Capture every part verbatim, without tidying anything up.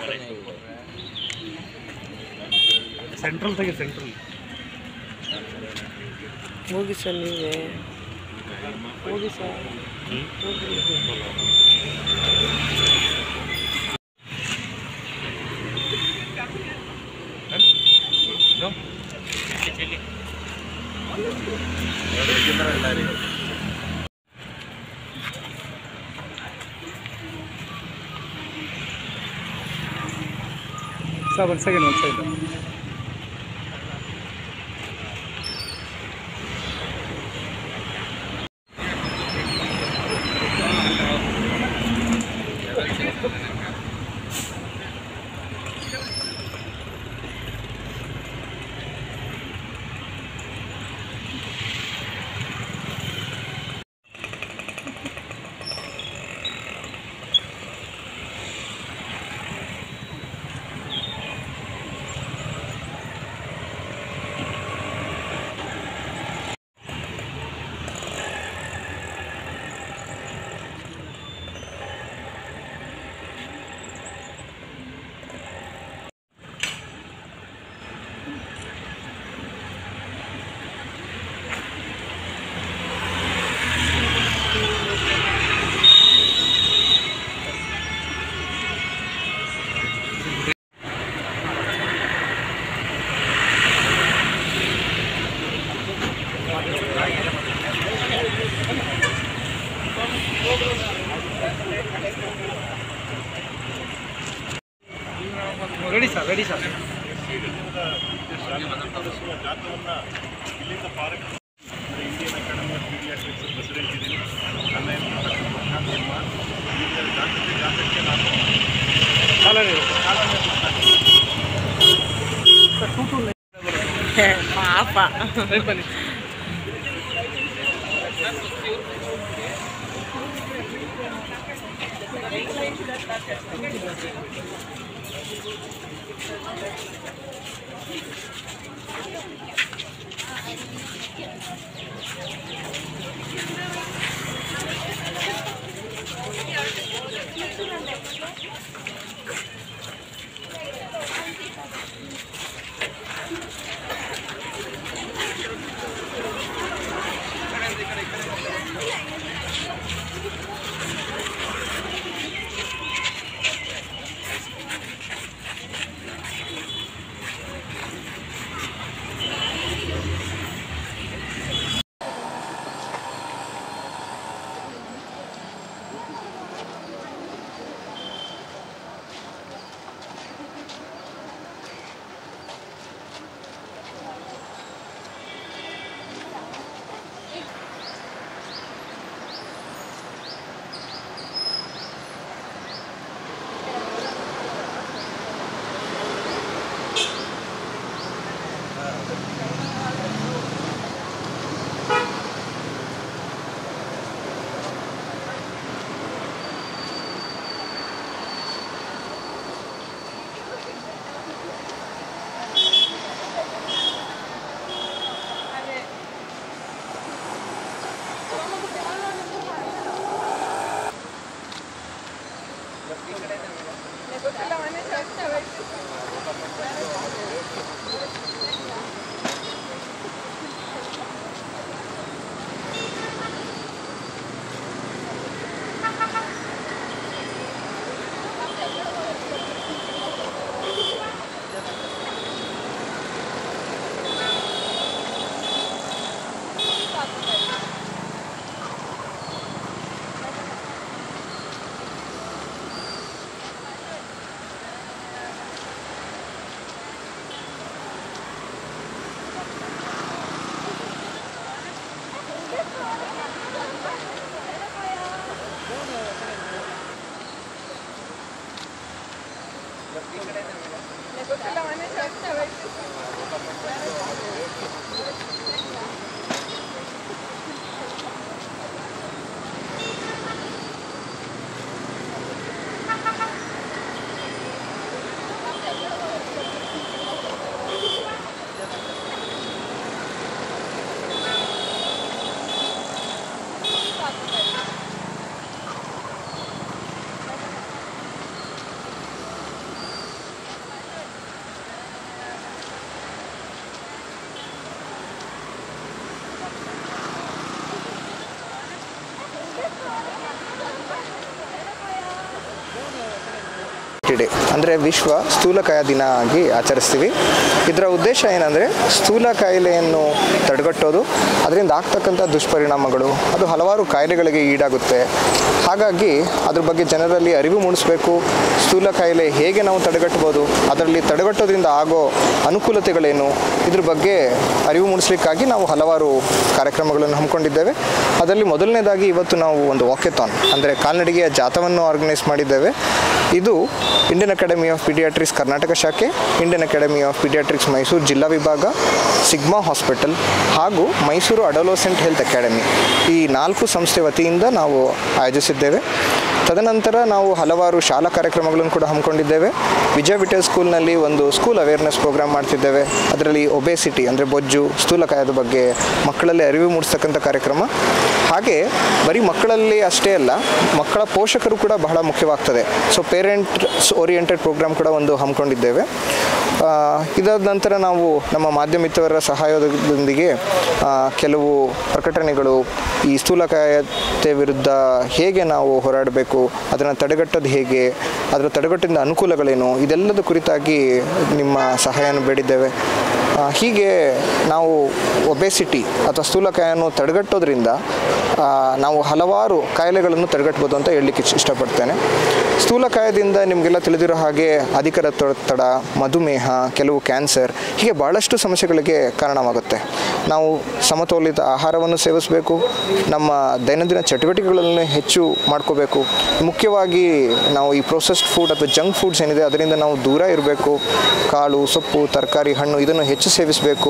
Central ತೆಗೆ central ಹೋಗಿ sir ನೀವೇ ಹೋಗಿ ಸರ್ ಸರ್ ಒಂದು ಸೆಕೆಂಡ್ ಒಂದು side ready sir ready sir ಜಾತವನ್ನು ಇಲ್ಲಿಂದ park Indian Academy of Pediatrics president ಇದ್ದೀನಿ. ನನ್ನ ಜಾಗೃತಿ ಜಾತಕ್ಕೆ ನಾನು ಪಾಪ ಬನ್ನಿ ಒಬೆಸಿಟಿ ಡೇ ಅಂದರೆ ವಿಶ್ವ ಸ್ಥೂಲಕಾಯ ದಿನ ಆಗಿ ಆಚರಿಸ್ತೀವಿ. ಇದರ ಉದ್ದೇಶ ಏನಂದರೆ ಸ್ಥೂಲ ಕಾಯಿಲೆಯನ್ನು ತಡೆಗಟ್ಟೋದು, ಅದರಿಂದ ಆಗ್ತಕ್ಕಂಥ ದುಷ್ಪರಿಣಾಮಗಳು, ಅದು ಹಲವಾರು ಕಾಯಿಲೆಗಳಿಗೆ ಈಡಾಗುತ್ತೆ. ಹಾಗಾಗಿ ಅದ್ರ ಬಗ್ಗೆ ಜನರಲ್ಲಿ ಅರಿವು ಮೂಡಿಸಬೇಕು. ಸ್ಥೂಲ ಕಾಯಿಲೆ ಹೇಗೆ ನಾವು ತಡೆಗಟ್ಬೋದು, ಅದರಲ್ಲಿ ತಡೆಗಟ್ಟೋದ್ರಿಂದ ಆಗೋ ಅನುಕೂಲತೆಗಳೇನು, ಇದ್ರ ಬಗ್ಗೆ ಅರಿವು ಮೂಡಿಸ್ಲಿಕ್ಕಾಗಿ ನಾವು ಹಲವಾರು ಕಾರ್ಯಕ್ರಮಗಳನ್ನು ಹಮ್ಮಿಕೊಂಡಿದ್ದೇವೆ. ಅದರಲ್ಲಿ ಮೊದಲನೇದಾಗಿ ಇವತ್ತು ನಾವು ಒಂದು ವಾಕೆಥಾನ್ ಅಂದರೆ ಕಾಲ್ನಡಿಗೆಯ ಜಾಥವನ್ನು ಆರ್ಗನೈಸ್ ಮಾಡಿದ್ದೇವೆ. ಇದು Indian Academy of Pediatrics Karnataka ಶಾಖೆ, Indian Academy of Pediatrics Mysuru ಜಿಲ್ಲಾ ವಿಭಾಗ, ಸಿಗ್ಮಾ ಹಾಸ್ಪಿಟಲ್ ಹಾಗೂ ಮೈಸೂರು ಅಡೋಲಸೆಂಟ್ ಹೆಲ್ತ್ ಅಕಾಡೆಮಿ ಈ ನಾಲ್ಕು ಸಂಸ್ಥೆ ವತಿಯಿಂದ ನಾವು ಆಯೋಜಿಸಿದ್ದೇವೆ. ತದನಂತರ ನಾವು ಹಲವಾರು ಶಾಲಾ ಕಾರ್ಯಕ್ರಮಗಳನ್ನು ಕೂಡ ಹಮ್ಮಿಕೊಂಡಿದ್ದೇವೆ. ವಿಜಯ ವಿಠಲ್ ಸ್ಕೂಲ್ನಲ್ಲಿ ಒಂದು ಸ್ಕೂಲ್ ಅವೇರ್ನೆಸ್ ಪ್ರೋಗ್ರಾಮ್ ಮಾಡ್ತಿದ್ದೇವೆ. ಅದರಲ್ಲಿ ಒಬೆಸಿಟಿ ಅಂದರೆ ಬೊಜ್ಜು, ಸ್ಥೂಲಕಾಯದ ಬಗ್ಗೆ ಮಕ್ಕಳಲ್ಲಿ ಅರಿವು ಮೂಡಿಸ್ತಕ್ಕಂಥ ಕಾರ್ಯಕ್ರಮ. ಹಾಗೆ ಬರೀ ಮಕ್ಕಳಲ್ಲಿ ಅಷ್ಟೇ ಅಲ್ಲ, ಮಕ್ಕಳ ಪೋಷಕರು ಕೂಡ ಬಹಳ ಮುಖ್ಯವಾಗ್ತದೆ. ಸೊ ಪೇರೆಂಟ್ಸ್ ಓರಿಯೆಂಟೆಡ್ ಪ್ರೋಗ್ರಾಮ್ ಕೂಡ ಒಂದು ಹಮ್ಮಿಕೊಂಡಿದ್ದೇವೆ. ಇದಾದ ನಂತರ ನಾವು ನಮ್ಮ ಮಾಧ್ಯಮಿತ್ರರ ಸಹಾಯದೊಂದಿಗೆ ಕೆಲವು ಪ್ರಕಟಣೆಗಳು, ಈ ಸ್ಥೂಲಕಾಯತೆ ವಿರುದ್ಧ ಹೇಗೆ ನಾವು ಹೋರಾಡಬೇಕು, ಅದನ್ನು ತಡೆಗಟ್ಟೋದು ಹೇಗೆ, ಅದರ ತಡೆಗಟ್ಟಿದ ಅನುಕೂಲಗಳೇನು, ಇದೆಲ್ಲದ ಕುರಿತಾಗಿ ನಿಮ್ಮ ಸಹಾಯವನ್ನು ಬೇಡಿದ್ದೇವೆ. ಹೀಗೆ ನಾವು ಒಬೆಸಿಟಿ ಅಥವಾ ಸ್ಥೂಲಕಾಯನ್ನು ತಡೆಗಟ್ಟೋದ್ರಿಂದ ನಾವು ಹಲವಾರು ಕಾಯಿಲೆಗಳನ್ನು ತಡೆಗಟ್ಬೋದು ಅಂತ ಹೇಳಲಿಕ್ಕೆ ಇಷ್ಟಪಡ್ತೇನೆ. ಸ್ಥೂಲಕಾಯದಿಂದ ನಿಮಗೆಲ್ಲ ತಿಳಿದಿರೋ ಹಾಗೆ ಅಧಿಕ ರಕ್ತದೊತ್ತಡ, ಮಧುಮೇಹ, ಕೆಲವು ಕ್ಯಾನ್ಸರ್, ಹೀಗೆ ಭಾಳಷ್ಟು ಸಮಸ್ಯೆಗಳಿಗೆ ಕಾರಣವಾಗುತ್ತೆ. ನಾವು ಸಮತೋಲಿತ ಆಹಾರವನ್ನು ಸೇವಿಸಬೇಕು, ನಮ್ಮ ದೈನಂದಿನ ಚಟುವಟಿಕೆಗಳನ್ನು ಹೆಚ್ಚು ಮಾಡ್ಕೋಬೇಕು. ಮುಖ್ಯವಾಗಿ ನಾವು ಈ ಪ್ರೊಸೆಸ್ಡ್ ಫುಡ್ ಅಥವಾ ಜಂಕ್ ಫುಡ್ಸ್ ಏನಿದೆ ಅದರಿಂದ ನಾವು ದೂರ ಇರಬೇಕು. ಕಾಳು, ಸೊಪ್ಪು, ತರಕಾರಿ, ಹಣ್ಣು ಇದನ್ನು ಹೆಚ್ಚು ಸೇವಿಸಬೇಕು.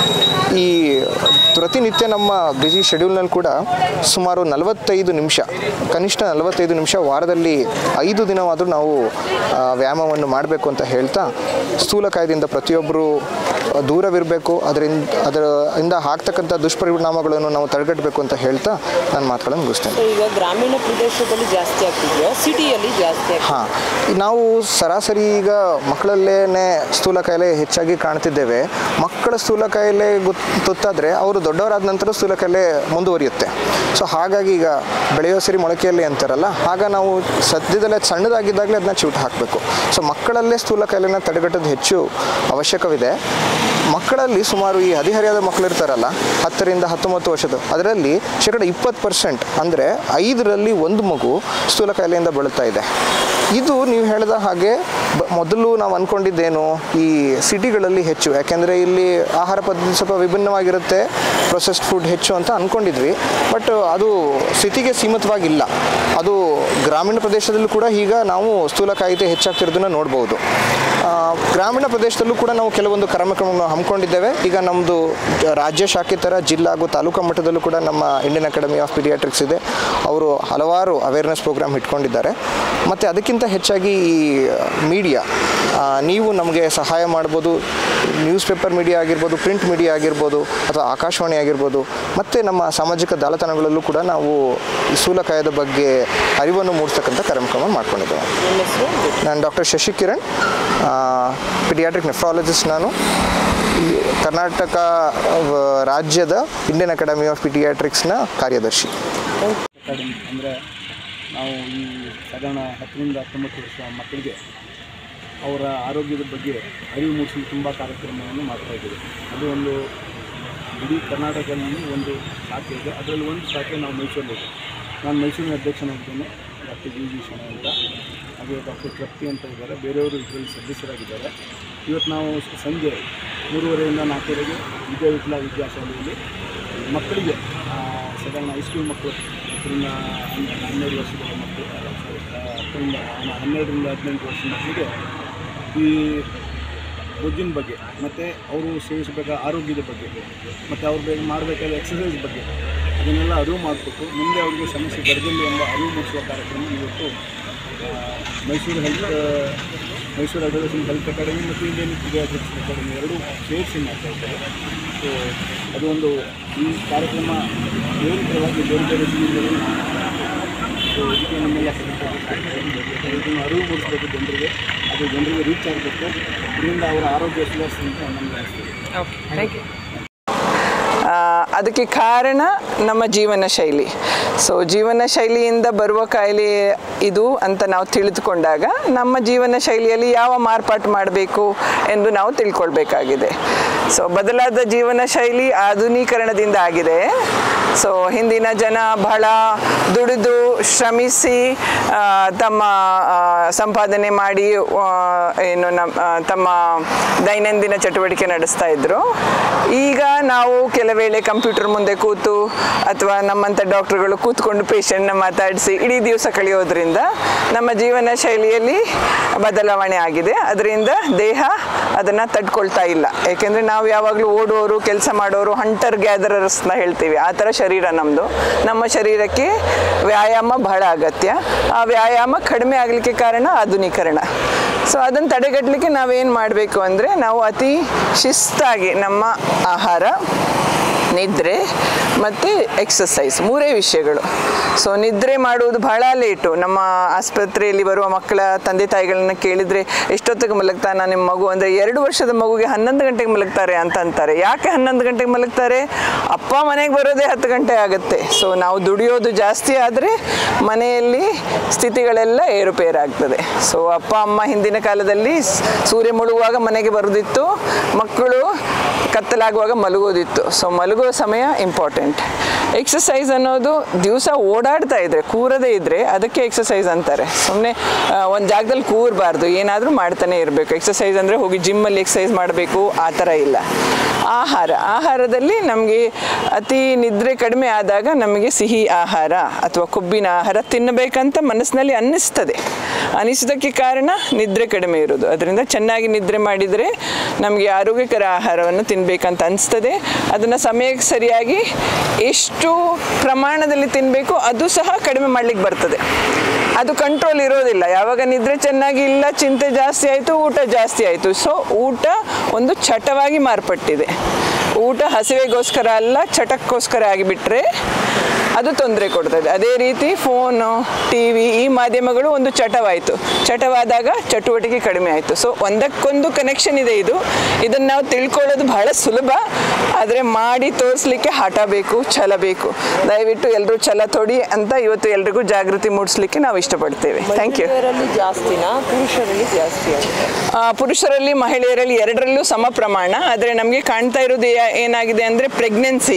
ಈ ಪ್ರತಿನಿತ್ಯ ನಮ್ಮ ಬ್ಯುಸಿ ಶೆಡ್ಯೂಲ್ನಲ್ಲಿ ಕೂಡ ಸುಮಾರು ನಲವತ್ತೈದು ನಿಮಿಷ, ಕನಿಷ್ಠ ನಲವತ್ತೈದು ನಿಮಿಷ ವಾರದಲ್ಲಿ ಐದು ದಿನವಾದರೂ ನಾವು ವ್ಯಾಯಾಮವನ್ನು ಮಾಡಬೇಕು ಅಂತ ಹೇಳ್ತಾ, ಸ್ಥೂಲಕಾಯದಿಂದ ಪ್ರತಿಯೊಬ್ಬರು ದೂರವಿರಬೇಕು, ಅದರಿಂದ ಅದರಿಂದ ಆಗ್ತಕ್ಕಂಥ ದುಷ್ಪರಿಣಾಮಗಳನ್ನು ನಾವು ತಡೆಗಟ್ಟಬೇಕು ಅಂತ ಹೇಳ್ತಾ ನಾನು ಮಾತುಗಳನ್ನು ಮುಗಿಸ್ತೇನೆ. ಈಗ ಗ್ರಾಮೀಣ ಪ್ರದೇಶದಲ್ಲಿ ಜಾಸ್ತಿ ಆಗ್ತಿದೆಯೋ ಸಿಟಿಯಲ್ಲಿ ಜಾಸ್ತಿ? ಹಾಂ, ನಾವು ಸರಾಸರಿ ಈಗ ಮಕ್ಕಳಲ್ಲೇ ಸ್ಥೂಲ ಕಾಯಿಲೆ ಹೆಚ್ಚಾಗಿ ಕಾಣ್ತಿದ್ದೇವೆ. ಮಕ್ಕಳ ಸ್ಥೂಲ ಕಾಯಿಲೆ ಗೊತ್ತಾದರೆ ಅವರು ದೊಡ್ಡವರಾದ ನಂತರ ಸ್ಥೂಲ ಕಾಯಿಲೆ ಮುಂದುವರಿಯುತ್ತೆ. ಸೊ ಹಾಗಾಗಿ ಈಗ ಬೆಳೆಯೋ ಸರಿ ಮೊಳಕೆಯಲ್ಲಿ ಅಂತಾರಲ್ಲ, ಆಗ ನಾವು ಸದ್ಯದಲ್ಲೇ ಸಣ್ಣದಾಗಿದ್ದಾಗಲೇ ಅದನ್ನ ಚಿವುಟು ಹಾಕಬೇಕು. ಸೊ ಮಕ್ಕಳಲ್ಲೇ ಸ್ಥೂಲ ಕಾಯಿಲೆನ ತಡೆಗಟ್ಟೋದು ಹೆಚ್ಚು ಅವಶ್ಯಕವಿದೆ. ಮಕ್ಕಳಲ್ಲಿ ಸುಮಾರು ಈ ಹದಿಹರೆಯದ ಮಕ್ಕಳು ಇರ್ತಾರಲ್ಲ, ಹತ್ತರಿಂದ ಹತ್ತೊಂಬತ್ತು ವರ್ಷದ, ಅದರಲ್ಲಿ ಶೇಕಡ ಇಪ್ಪತ್ತು ಪರ್ಸೆಂಟ್ ಅಂದರೆ ಐದರಲ್ಲಿ ಒಂದು ಮಗು ಸ್ಥೂಲ ಕಾಯಿಲೆಯಿಂದ ಬಳಲ್ತಾ ಇದೆ. ಇದು ನೀವು ಹೇಳಿದ ಹಾಗೆ ಬ ಮೊದಲು ನಾವು ಅಂದ್ಕೊಂಡಿದ್ದೇನು, ಈ ಸಿಟಿಗಳಲ್ಲಿ ಹೆಚ್ಚು, ಯಾಕೆಂದರೆ ಇಲ್ಲಿ ಆಹಾರ ಪದ್ಧತಿ ಸ್ವಲ್ಪ ವಿಭಿನ್ನವಾಗಿರುತ್ತೆ, ಪ್ರೊಸೆಸ್ಡ್ ಫುಡ್ ಹೆಚ್ಚು ಅಂತ ಅಂದ್ಕೊಂಡಿದ್ವಿ. ಬಟ್ ಅದು ಸಿಟಿಗೆ ಸೀಮಿತವಾಗಿಲ್ಲ, ಅದು ಗ್ರಾಮೀಣ ಪ್ರದೇಶದಲ್ಲೂ ಕೂಡ ಈಗ ನಾವು ಸ್ಥೂಲ ಕಾಯಿಲೆ ಹೆಚ್ಚಾಗ್ತಿರೋದನ್ನು ನೋಡ್ಬೋದು. ಗ್ರಾಮೀಣ ಪ್ರದೇಶದಲ್ಲೂ ಕೂಡ ನಾವು ಕೆಲವೊಂದು ಕಾರ್ಯಕ್ರಮವನ್ನು ಹಮ್ಮಿಕೊಂಡಿದ್ದೇವೆ. ಈಗ ನಮ್ಮದು ರಾಜ್ಯ ಶಾಖೆ ಥರ ಜಿಲ್ಲಾ ಹಾಗೂ ತಾಲೂಕು ಮಟ್ಟದಲ್ಲೂ ಕೂಡ ನಮ್ಮ ಇಂಡಿಯನ್ ಅಕಾಡೆಮಿ ಆಫ್ ಪೀಡಿಯಾಟ್ರಿಕ್ಸ್ ಇದೆ. ಅವರು ಹಲವಾರು ಅವೇರ್ನೆಸ್ ಪ್ರೋಗ್ರಾಮ್ ಇಟ್ಕೊಂಡಿದ್ದಾರೆ. ಮತ್ತು ಅದಕ್ಕಿಂತ ಹೆಚ್ಚಾಗಿ ಈ ಮೀಡಿಯಾ, ನೀವು ನಮಗೆ ಸಹಾಯ ಮಾಡ್ಬೋದು. ನ್ಯೂಸ್ ಪೇಪರ್ ಮೀಡಿಯಾ ಆಗಿರ್ಬೋದು, ಪ್ರಿಂಟ್ ಮೀಡಿಯಾ ಆಗಿರ್ಬೋದು, ಅಥವಾ ಆಕಾಶವಾಣಿ ಆಗಿರ್ಬೋದು, ಮತ್ತು ನಮ್ಮ ಸಾಮಾಜಿಕ ಜಾಲತಾಣಗಳಲ್ಲೂ ಕೂಡ ನಾವು ಈ ಸ್ಥೂಲಕಾಯದ ಬಗ್ಗೆ ಅರಿವನ್ನು ಮೂಡಿಸ್ತಕ್ಕಂಥ ಕಾರ್ಯಕ್ರಮ ಮಾಡ್ಕೊಂಡಿದ್ದೇವೆ. ನಾನು ಡಾಕ್ಟರ್ ಶಶಿಕಿರಣ್, ಪೀಡಿಯಾಟ್ರಿಕ್ ನೆಫ್ರಾಲಜಿಸ್ಟ್. ನಾನು ಕರ್ನಾಟಕ ರಾಜ್ಯದ ಇಂಡಿಯನ್ ಅಕಾಡೆಮಿ ಆಫ್ ಪೀಡಿಯಾಟ್ರಿಕ್ಸ್ನ ಕಾರ್ಯದರ್ಶಿ. ಅಕಾಡೆಮಿ ಅಂದರೆ ನಾವು ಈ ಸಾಧಾರಣ ಹತ್ತರಿಂದ ಹತ್ತೊಂಬತ್ತು ವರ್ಷ ಮಕ್ಕಳಿಗೆ ಅವರ ಆರೋಗ್ಯದ ಬಗ್ಗೆ ಅರಿವು ಮೂಡಿಸಲು ತುಂಬ ಕಾರ್ಯಕ್ರಮವನ್ನು ಮಾಡ್ತಾಯಿದ್ದೀವಿ. ಅದು ಒಂದು ಇಡೀ ಕರ್ನಾಟಕದಲ್ಲಿ ಒಂದು ಶಾಖೆ ಇದೆ. ಅದರಲ್ಲಿ ಒಂದು ಶಾಖೆ ನಾವು ಮೈಸೂರಲ್ಲಿದೆ. ನಾನು ಮೈಸೂರಿನ ಅಧ್ಯಕ್ಷನಾಗಿದ್ದೇನೆ, ಡಾಕ್ಟರ್ ಜಿ ಜಿ ಶಣ ಅಂತ. ಹಾಗೆ ಡಾಕ್ಟರ್ ತೃಪ್ತಿ ಅಂತ ಇದ್ದಾರೆ, ಬೇರೆಯವರು ಇದರಲ್ಲಿ ಸದಸ್ಯರಾಗಿದ್ದಾರೆ. ಇವತ್ತು ನಾವು ಸಂಜೆ ಮೂರುವರೆಯಿಂದ ನಾಲ್ಕುವರೆಗೆ ವಿಜಯ ವಿಠಲ ವಿದ್ಯಾಶಾಲೆಯಲ್ಲಿ ಮಕ್ಕಳಿಗೆ, ಸಾಧಾರಣ ಹೈಸ್ಕೂಲ್ ಮಕ್ಕಳು, ಹತ್ತರಿಂದ ಹನ್ನೆರಡು ವರ್ಷದ ಮಕ್ಕಳು, ಹತ್ತರಿಂದ ಹನ್ನೆರಡರಿಂದ ಹದಿನೆಂಟು ವರ್ಷದ ಮಕ್ಕಳಿಗೆ ಈ ಬೊಜ್ಜಿನ ಬಗ್ಗೆ, ಮತ್ತು ಅವರು ಸೇವಿಸಬೇಕಾದ ಆರೋಗ್ಯದ ಬಗ್ಗೆ, ಮತ್ತು ಅವ್ರು ಬೇಗ ಮಾಡಬೇಕಾದ ಎಕ್ಸಸೈಸ್ ಬಗ್ಗೆ ಅದನ್ನೆಲ್ಲ ಅರಿವು ಮಾಡಿಕೊಟ್ಟು ಮುಂದೆ ಅವರಿಗೆ ಸಮಸ್ಯೆ ಬರದಿಲ್ಲ ಎಂಬ ಅರಿವು ಮೂಡಿಸುವ ಕಾರ್ಯಕ್ರಮ ಇವತ್ತು Mysuru health Mysuru adolescent health academy ಮತ್ತು ಇಂಡಿಯನ್ ಪೀಡಿಯಾಟ್ರಿಕ್ಸ್ ಅಕಾಡೆಮಿ ಎರಡೂ ಸೇರಿಸಿ ಮಾಡ್ತಾಯಿದ್ದಾರೆ. ಸೊ ಅದು ಒಂದು ಈ ಕಾರ್ಯಕ್ರಮ ನಿರಂತರವಾಗಿ ಬೇರೆ ಬೇರೆ ಸ್ಕೂಲ್ಗಳಲ್ಲಿ. ಸೊ ಇದಕ್ಕೆ ನಮ್ಮೆಲ್ಲ ಇದನ್ನು ಅರಿವು ಮೂಡಿಸಬೇಕು ಜನರಿಗೆ, ಅದು ಜನರಿಗೆ ರೀಚ್ ಆಗಬೇಕು, ಇದರಿಂದ ಅವರ ಆರೋಗ್ಯ ಸುಧಾರಿಸಿ ಅಂತ ನಮಗೆ ಅನಿಸ್ತದೆ. Okay, thank you. ಅದಕ್ಕೆ ಕಾರಣ ನಮ್ಮ ಜೀವನ ಶೈಲಿ. ಸೊ ಜೀವನ ಶೈಲಿಯಿಂದ ಬರುವ ಕಾಯಿಲೆ ಇದು ಅಂತ ನಾವು ತಿಳಿದುಕೊಂಡಾಗ ನಮ್ಮ ಜೀವನ ಶೈಲಿಯಲ್ಲಿ ಯಾವ ಮಾರ್ಪಾಟು ಮಾಡಬೇಕು ಎಂದು ನಾವು ತಿಳ್ಕೊಳ್ಬೇಕಾಗಿದೆ. ಸೊ ಬದಲಾದ ಜೀವನ ಶೈಲಿ ಆಧುನೀಕರಣದಿಂದ ಆಗಿದೆ. ಸೊ ಹಿಂದಿನ ಜನ ಬಹಳ ದುಡಿದು ಶ್ರಮಿಸಿ ತಮ್ಮ ಸಂಪಾದನೆ ಮಾಡಿ ಏನು ನಮ್ಮ ತಮ್ಮ ದೈನಂದಿನ ಚಟುವಟಿಕೆ ನಡೆಸ್ತಾ ಇದ್ರು. ಈಗ ನಾವು ಕೆಲವೇಳೆ ಕಂಪ್ಯೂಟರ್ ಮುಂದೆ ಕೂತು ಅಥವಾ ನಮ್ಮಂಥ ಡಾಕ್ಟರ್ಗಳು ಕೂತ್ಕೊಂಡು ಪೇಷಂಟ್ನ ಮಾತಾಡಿಸಿ ಇಡೀ ದಿವಸ ಕಳೆಯೋದ್ರಿಂದ ನಮ್ಮ ಜೀವನ ಶೈಲಿಯಲ್ಲಿ ಬದಲಾವಣೆ ಆಗಿದೆ. ಅದರಿಂದ ದೇಹ ಅದನ್ನು ತಡ್ಕೊಳ್ತಾ ಇಲ್ಲ. ಏಕೆಂದರೆ ನಾವು ಯಾವಾಗಲೂ ಓಡುವವರು, ಕೆಲಸ ಮಾಡೋರು, ಹಂಟರ್ ಗ್ಯಾದರರ್ಸ್ನ ಹೇಳ್ತೀವಿ, ಆ ಥರ ಶರೀರ ನಮ್ಮದು. ನಮ್ಮ ಶರೀರಕ್ಕೆ ವ್ಯಾಯಾಮ ಬಹಳ ಅಗತ್ಯ. ಆ ವ್ಯಾಯಾಮ ಕಡಿಮೆ ಆಗಲಿಕ್ಕೆ ಕಾರಣ ಆಧುನೀಕರಣ. ಸೊ ಅದನ್ನು ತಡೆಗಟ್ಟಲಿಕ್ಕೆ ನಾವೇನು ಮಾಡಬೇಕು ಅಂದರೆ ನಾವು ಅತಿ ಶಿಸ್ತಾಗಿ ನಮ್ಮ ಆಹಾರ, ನಿದ್ರೆ ಮತ್ತು ಎಕ್ಸಸೈಸ್ ಮೂರೇ ವಿಷಯಗಳು. ಸೊ ನಿದ್ರೆ ಮಾಡುವುದು ಬಹಳ ಲೇಟು. ನಮ್ಮ ಆಸ್ಪತ್ರೆಯಲ್ಲಿ ಬರುವ ಮಕ್ಕಳ ತಂದೆ ತಾಯಿಗಳನ್ನ ಕೇಳಿದರೆ ಎಷ್ಟೊತ್ತಿಗೆ ಮಲಗ್ತಾನೆ ನಿಮ್ಮ ಮಗು ಅಂದರೆ ಎರಡು ವರ್ಷದ ಮಗುಗೆ ಹನ್ನೊಂದು ಗಂಟೆಗೆ ಮಲಗ್ತಾರೆ ಅಂತ ಅಂತಾರೆ. ಯಾಕೆ ಹನ್ನೊಂದು ಗಂಟೆಗೆ ಮಲಗ್ತಾರೆ? ಅಪ್ಪ ಮನೆಗೆ ಬರೋದೇ ಹತ್ತು ಗಂಟೆ ಆಗುತ್ತೆ. ಸೊ ನಾವು ದುಡಿಯೋದು ಜಾಸ್ತಿ ಆದರೆ ಮನೆಯಲ್ಲಿ ಸ್ಥಿತಿಗಳೆಲ್ಲ ಏರುಪೇರಾಗ್ತದೆ. ಸೊ ಅಪ್ಪ ಅಮ್ಮ ಹಿಂದಿನ ಕಾಲದಲ್ಲಿ ಸೂರ್ಯ ಮುಳುಗುವಾಗ ಮನೆಗೆ ಬರೋದಿತ್ತು, ಮಕ್ಕಳು ಕತ್ತಲಾಗುವಾಗ ಮಲಗೋದಿತ್ತು. ಸೊ ಮಲಗುವ ಸಮಯ ಇಂಪಾರ್ಟೆಂಟ್. ಎಕ್ಸಸೈಸ್ ಅನ್ನೋದು ದಿವಸ ಓಡಾಡ್ತಾ ಇದ್ರೆ, ಕೂರದೇ ಇದ್ದರೆ ಅದಕ್ಕೆ ಎಕ್ಸಸೈಸ್ ಅಂತಾರೆ. ಸುಮ್ಮನೆ ಒಂದು ಜಾಗದಲ್ಲಿ ಕೂರಬಾರ್ದು, ಏನಾದರೂ ಮಾಡ್ತಾನೆ ಇರಬೇಕು. ಎಕ್ಸಸೈಸ್ ಅಂದರೆ ಹೋಗಿ ಜಿಮ್ಮಲ್ಲಿ ಎಕ್ಸಸೈಸ್ ಮಾಡಬೇಕು ಆ ಥರ ಇಲ್ಲ. ಆಹಾರ ಆಹಾರದಲ್ಲಿ ನಮಗೆ ಅತಿ ನಿದ್ರೆ ಕಡಿಮೆ ಆದಾಗ ನಮಗೆ ಸಿಹಿ ಆಹಾರ ಅಥವಾ ಕೊಬ್ಬಿನ ಆಹಾರ ತಿನ್ನಬೇಕಂತ ಮನಸ್ಸಿನಲ್ಲಿ ಅನ್ನಿಸ್ತದೆ. ಅನಿಸೋದಕ್ಕೆ ಕಾರಣ ನಿದ್ರೆ ಕಡಿಮೆ ಇರೋದು. ಅದರಿಂದ ಚೆನ್ನಾಗಿ ನಿದ್ರೆ ಮಾಡಿದರೆ ನಮಗೆ ಆರೋಗ್ಯಕರ ಆಹಾರವನ್ನು ತಿನ್ನಬೇಕಂತ ಅನಿಸ್ತದೆ. ಅದನ್ನು ಸಮಯಕ್ಕೆ ಸರಿಯಾಗಿ ಎಷ್ಟು ಪ್ರಮಾಣದಲ್ಲಿ ತಿನ್ನಬೇಕು ಅದು ಸಹ ಕಡಿಮೆ ಮಾಡಲಿಕ್ಕೆ ಬರ್ತದೆ. ಅದು ಕಂಟ್ರೋಲ್ ಇರೋದಿಲ್ಲ. ಯಾವಾಗ ನಿದ್ರೆ ಚೆನ್ನಾಗಿ ಇಲ್ಲ, ಚಿಂತೆ ಜಾಸ್ತಿ ಆಯಿತು, ಊಟ ಜಾಸ್ತಿ ಆಯಿತು. ಸೊ ಊಟ ಒಂದು ಚಟವಾಗಿ ಮಾರ್ಪಟ್ಟಿದೆ. ಊಟ ಹಸಿವೆಗೋಸ್ಕರ ಅಲ್ಲ, ಚಟಕ್ಕೋಸ್ಕರ ಆಗಿಬಿಟ್ರೆ ಅದು ತೊಂದರೆ ಕೊಡ್ತದೆ. ಅದೇ ರೀತಿ ಫೋನು, ಟಿ ವಿ ಈ ಮಾಧ್ಯಮಗಳು ಒಂದು ಚಟವಾಯಿತು. ಚಟವಾದಾಗ ಚಟುವಟಿಕೆ ಕಡಿಮೆ ಆಯಿತು. ಸೊ ಒಂದಕ್ಕೊಂದು ಕನೆಕ್ಷನ್ ಇದೆ. ಇದು ಇದನ್ನು ನಾವು ತಿಳ್ಕೊಳ್ಳೋದು ಬಹಳ ಸುಲಭ, ಆದರೆ ಮಾಡಿ ತೋರಿಸ್ಲಿಕ್ಕೆ ಹಠ ಬೇಕು, ಛಲ ಬೇಕು. ದಯವಿಟ್ಟು ಎಲ್ಲರೂ ಛಲ ತೊಡಿ ಅಂತ ಇವತ್ತು ಎಲ್ರಿಗೂ ಜಾಗೃತಿ ಮೂಡಿಸ್ಲಿಕ್ಕೆ ನಾವು ಇಷ್ಟಪಡ್ತೇವೆ. Thank you. ಜಾಸ್ತಿನಾ ಪುರುಷರಲ್ಲಿ ಜಾಸ್ತಿ? ಪುರುಷರಲ್ಲಿ ಮಹಿಳೆಯರಲ್ಲಿ ಎರಡರಲ್ಲೂ ಸಮ ಪ್ರಮಾಣ. ಆದರೆ ನಮಗೆ ಕಾಣ್ತಾ ಇರೋದು ಏನಾಗಿದೆ ಅಂದರೆ ಪ್ರೆಗ್ನೆನ್ಸಿ,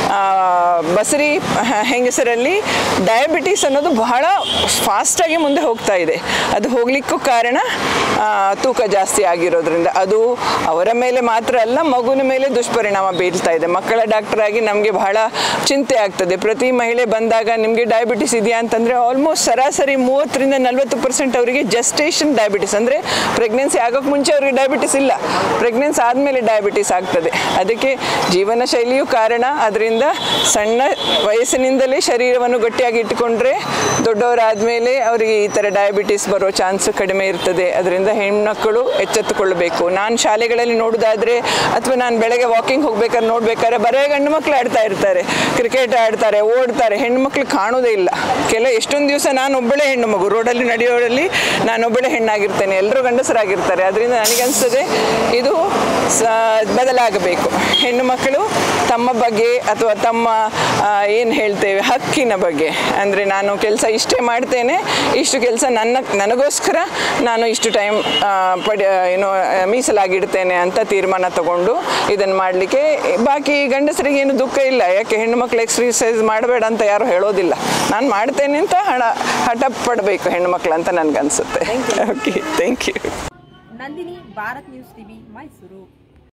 ಬಸರಿ ಹೆಂಗಸರಲ್ಲಿ ಡಯಾಬಿಟೀಸ್ ಅನ್ನೋದು ಬಹಳ ಫಾಸ್ಟಾಗಿ ಮುಂದೆ ಹೋಗ್ತಾ ಇದೆ. ಅದು ಹೋಗ್ಲಿಕ್ಕೂ ಕಾರಣ ತೂಕ ಜಾಸ್ತಿ ಆಗಿರೋದ್ರಿಂದ. ಅದು ಅವರ ಮೇಲೆ ಮಾತ್ರ ಅಲ್ಲ, ಮಗುವಿನ ಮೇಲೆ ದುಷ್ಪರಿಣಾಮ ಬೀಳ್ತಾ ಇದೆ. ಮಕ್ಕಳ ಡಾಕ್ಟರ್ ಆಗಿ ನಮಗೆ ಬಹಳ ಚಿಂತೆ ಆಗ್ತದೆ. ಪ್ರತಿ ಮಹಿಳೆ ಬಂದಾಗ ನಿಮಗೆ ಡಯಾಬಿಟಿಸ್ ಇದೆಯಾ ಅಂತಂದರೆ ಆಲ್ಮೋಸ್ಟ್ ಸರಾಸರಿ ಮೂವತ್ತರಿಂದ ನಲ್ವತ್ತು ಪರ್ಸೆಂಟ್ ಅವರಿಗೆ ಜಸ್ಟೇಷನ್ ಡಯಾಬಿಟಿಸ್ ಅಂದರೆ ಪ್ರೆಗ್ನೆನ್ಸಿ ಆಗೋಕ್ಕೆ ಮುಂಚೆ ಅವರಿಗೆ ಡಯಾಬಿಟಿಸ್ ಇಲ್ಲ, ಪ್ರೆಗ್ನೆನ್ಸಿ ಆದಮೇಲೆ ಡಯಾಬಿಟಿಸ್ ಆಗ್ತದೆ. ಅದಕ್ಕೆ ಜೀವನ ಶೈಲಿಯೂ ಕಾರಣ. ಅದರಿಂದ ಸಣ್ಣ ವಯಸ್ಸಿನಿಂದಲೇ ಶರೀರವನ್ನು ಗಟ್ಟಿಯಾಗಿ ಇಟ್ಟುಕೊಂಡ್ರೆ ದೊಡ್ಡವರಾದಮೇಲೆ ಅವರಿಗೆ ಈ ಥರ ಡಯಾಬಿಟಿಸ್ ಬರೋ ಚಾನ್ಸ್ ಕಡಿಮೆ ಇರ್ತದೆ. ಅದರಿಂದ ಹೆಣ್ಮಕ್ಕಳು ಎಚ್ಚೆತ್ತುಕೊಳ್ಳಬೇಕು. ನಾನು ಶಾಲೆಗಳಲ್ಲಿ ನೋಡೋದಾದರೆ ಅಥವಾ ನಾನು ಬೆಳಗ್ಗೆ ವಾಕಿಂಗ್ ಹೋಗ್ಬೇಕಾದ್ರೆ ನೋಡ್ಬೇಕಾದ್ರೆ ಬರೇ ಗಂಡು ಮಕ್ಕಳು ಆಡ್ತಾ ಇರ್ತಾರೆ, ಕ್ರಿಕೆಟ್ ಆಡ್ತಾರೆ, ಓಡ್ತಾರೆ. ಹೆಣ್ಣುಮಕ್ಳು ಕಾಣೋದೇ ಇಲ್ಲ. ಕೆಲ ಎಷ್ಟೊಂದು ದಿವಸ ನಾನು ಒಬ್ಬಳೇ ಹೆಣ್ಣು ಮಗು ರೋಡಲ್ಲಿ ನಡೆಯೋರಲ್ಲಿ ನಾನೊಬ್ಬಳೇ ಹೆಣ್ಣಾಗಿರ್ತೇನೆ, ಎಲ್ಲರೂ ಗಂಡಸರಾಗಿರ್ತಾರೆ. ಅದರಿಂದ ನನಗನ್ನಿಸ್ತದೆ ಇದು ಸ ಬದಲಾಗಬೇಕು. ಹೆಣ್ಣು ಮಕ್ಕಳು ತಮ್ಮ ಬಗ್ಗೆ ಅಥವಾ ತಮ್ಮ ಏನು ಹೇಳ್ತೇವೆ ಹಕ್ಕಿನ ಬಗ್ಗೆ, ಅಂದರೆ ನಾನು ಕೆಲಸ ಇಷ್ಟೇ ಮಾಡ್ತೇನೆ, ಇಷ್ಟು ಕೆಲಸ ನನ್ನ ನನಗೋಸ್ಕರ ನಾನು ಇಷ್ಟು ಟೈಮ್ ಪಡಿ ಏನು ಮೀಸಲಾಗಿಡ್ತೇನೆ ಅಂತ ತೀರ್ಮಾನ ತಗೊಂಡು ಇದನ್ನು ಮಾಡಲಿಕ್ಕೆ. ಬಾಕಿ ಗಂಡಸರಿಗೆ ಏನು ದುಃಖ ಇಲ್ಲ. ಯಾಕೆ ಹೆಣ್ಣು ಮಕ್ಕಳು ಎಕ್ಸರ್ಸೈಸ್ ಮಾಡಬೇಡ ಅಂತ ಯಾರು ಹೇಳೋದಿಲ್ಲ. ನಾನು ಮಾಡ್ತೇನೆ ಅಂತ ಹಣ ಹಠ ಪಡಬೇಕು ಹೆಣ್ಣು ಮಕ್ಕಳು ಅಂತ ನನಗನ್ಸುತ್ತೆ. Okay, thank you. Nandini, Bharat news TV, Mysuru.